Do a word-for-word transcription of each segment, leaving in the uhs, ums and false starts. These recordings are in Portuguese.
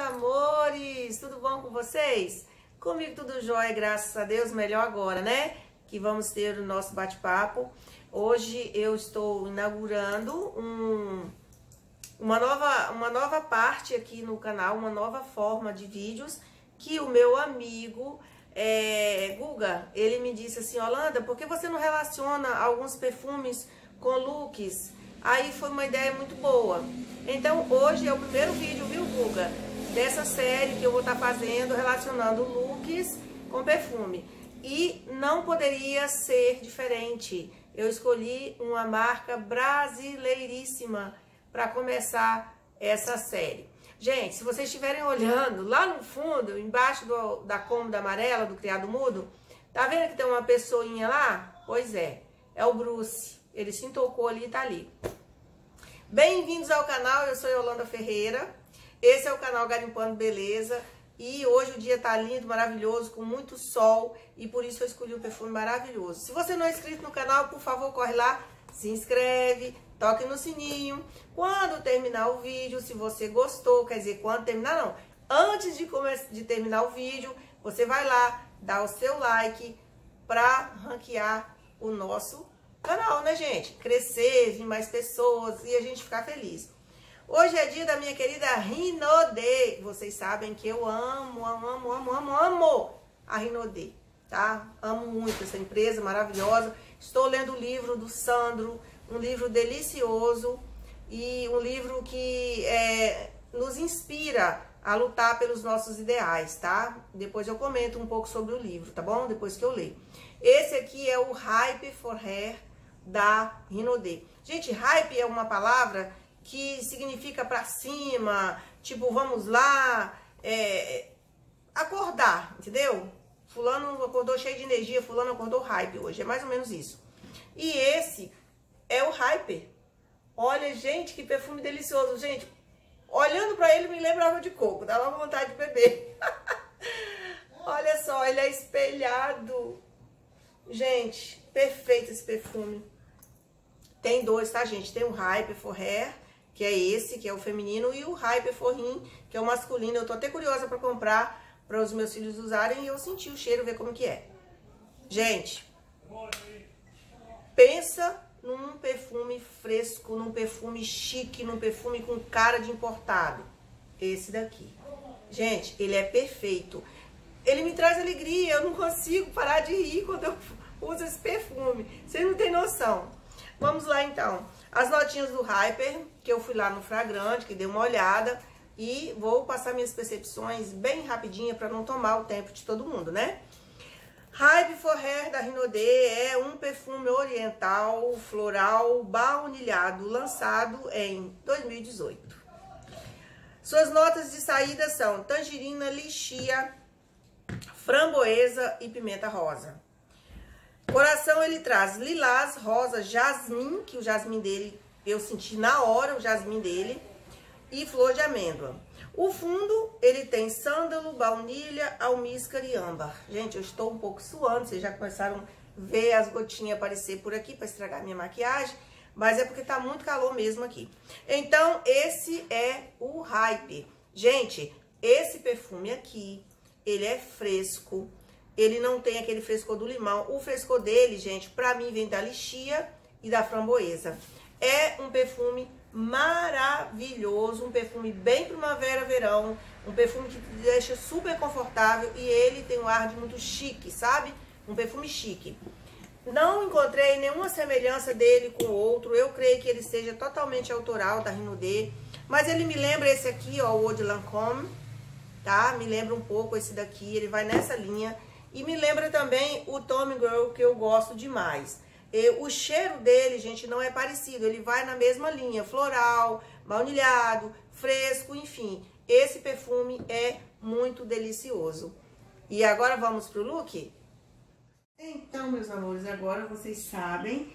amores! Tudo bom com vocês? Comigo tudo jóia, graças a Deus, melhor agora, né? Que vamos ter o nosso bate-papo. Hoje eu estou inaugurando um, uma, nova, uma nova parte aqui no canal, uma nova forma de vídeos que o meu amigo é, Guga, ele me disse assim: Holanda, por que você não relaciona alguns perfumes com looks? Aí foi uma ideia muito boa. Então hoje é o primeiro vídeo, viu, Guga, dessa série que eu vou estar fazendo relacionando looks com perfume. E não poderia ser diferente. Eu escolhi uma marca brasileiríssima para começar essa série. Gente, se vocês estiverem olhando lá no fundo, embaixo do, da cômoda amarela do Criado Mudo, tá vendo que tem uma pessoinha lá? Pois é, é o Bruce. Ele se intocou ali e tá ali. Bem-vindos ao canal, eu sou Yolanda Ferreira. Esse é o canal Garimpando Beleza. E hoje o dia tá lindo, maravilhoso, com muito sol. E por isso eu escolhi um perfume maravilhoso. Se você não é inscrito no canal, por favor, corre lá, se inscreve, toque no sininho. Quando terminar o vídeo, se você gostou, quer dizer, quando terminar não, antes de, de terminar o vídeo, você vai lá, dá o seu like pra ranquear o nosso canal, né, gente? Crescer, vir mais pessoas e a gente ficar feliz. Hoje é dia da minha querida Rinode. Vocês sabem que eu amo, amo, amo, amo, amo, amo a Rinode, tá? Amo muito essa empresa maravilhosa. Estou lendo o livro do Sandro, um livro delicioso e um livro que é, nos inspira a lutar pelos nossos ideais, tá? Depois eu comento um pouco sobre o livro, tá bom? Depois que eu ler. Esse aqui é o Hype for Hair da Rinode. Gente, hype é uma palavra que significa pra cima, tipo, vamos lá, é, acordar, entendeu? Fulano acordou cheio de energia, fulano acordou hype hoje, é mais ou menos isso. E esse é o Hyper. Olha, gente, que perfume delicioso, gente. Olhando pra ele me lembra água de coco, dava vontade de beber. Olha só, ele é espelhado. Gente, perfeito esse perfume. Tem dois, tá, gente? Tem o Hyper for Hair, que é esse, que é o feminino, e o Hyper for Him, que é o masculino. Eu tô até curiosa pra comprar, para os meus filhos usarem, e eu sentir o cheiro, ver como que é. Gente, pensa num perfume fresco, num perfume chique, num perfume com cara de importado. Esse daqui. Gente, ele é perfeito. Ele me traz alegria, eu não consigo parar de rir quando eu uso esse perfume. Vocês não têm noção. Vamos lá, então. As notinhas do Hyper, que eu fui lá no Fragrante, que dei uma olhada, e vou passar minhas percepções bem rapidinha para não tomar o tempo de todo mundo, né? Hype for Hair da Rinode é um perfume oriental, floral, baunilhado, lançado em dois mil e dezoito. Suas notas de saída são tangerina, lixia, framboesa e pimenta rosa. Coração ele traz lilás, rosa, jasmim, que o jasmim dele, eu senti na hora o jasmim dele, e flor de amêndoa. O fundo, ele tem sândalo, baunilha, almíscar e âmbar. Gente, eu estou um pouco suando, vocês já começaram a ver as gotinhas aparecer por aqui para estragar minha maquiagem, mas é porque tá muito calor mesmo aqui. Então, esse é o Hype. Gente, esse perfume aqui, ele é fresco. Ele não tem aquele frescor do limão. O frescor dele, gente, pra mim vem da lixia e da framboesa. É um perfume maravilhoso, um perfume bem primavera, verão, um perfume que te deixa super confortável e ele tem um ar de muito chique, sabe? Um perfume chique. Não encontrei nenhuma semelhança dele com outro, eu creio que ele seja totalmente autoral da Rinode, mas ele me lembra esse aqui, ó, o Eau de Lancôme, tá? Me lembra um pouco esse daqui, ele vai nessa linha. E me lembra também o Tommy Girl, que eu gosto demais. E o cheiro dele, gente, não é parecido. Ele vai na mesma linha, floral, baunilhado, fresco, enfim. Esse perfume é muito delicioso. E agora vamos pro look? Então, meus amores, agora vocês sabem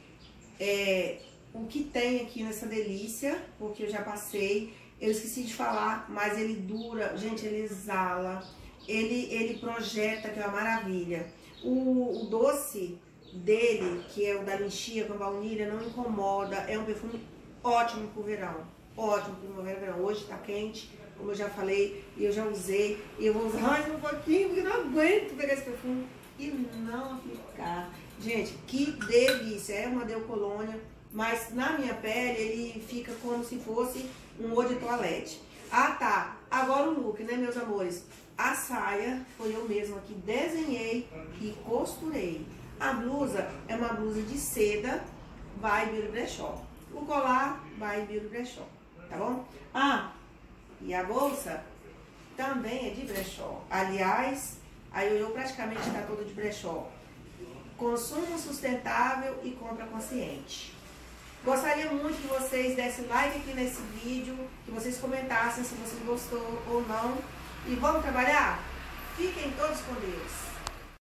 é, o que tem aqui nessa delícia, porque eu já passei. Eu esqueci de falar, mas ele dura, gente, ele exala. Ele, ele projeta, que é uma maravilha. O, o doce dele, que é o da lixia com baunilha, não incomoda. É um perfume ótimo pro verão. Ótimo pro primavera, verão. Hoje tá quente, como eu já falei, e eu já usei, e eu vou usar mais um pouquinho, porque eu não aguento pegar esse perfume e não aplicar. Gente, que delícia! É uma Deo Colônia, mas na minha pele ele fica como se fosse um eau de toilette. Ah, tá. Agora o look, né, meus amores? A saia foi eu mesma que desenhei e costurei. A blusa é uma blusa de seda, by Beauty Brechó. O colar, by Beauty Brechó, tá bom? Ah, e a bolsa também é de brechó. Aliás, a Ioiô praticamente está toda de brechó. Consumo sustentável e compra consciente. Gostaria muito que vocês dessem like aqui nesse vídeo, que vocês comentassem se vocês gostou ou não. E vamos trabalhar? Fiquem todos com Deus.